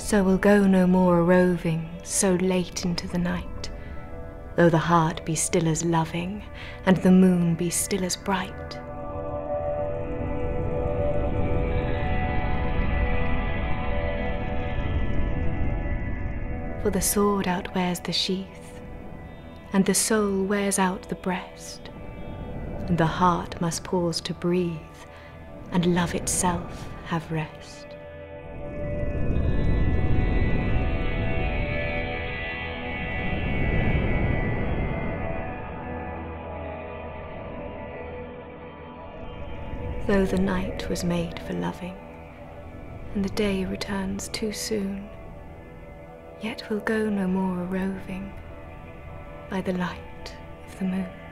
So we'll go no more a-roving so late into the night, though the heart be still as loving and the moon be still as bright. For the sword outwears the sheath, and the soul wears out the breast, and the heart must pause to breathe, and love itself have rest. Though the night was made for loving, and the day returns too soon, yet we'll go no more a-roving by the light of the moon.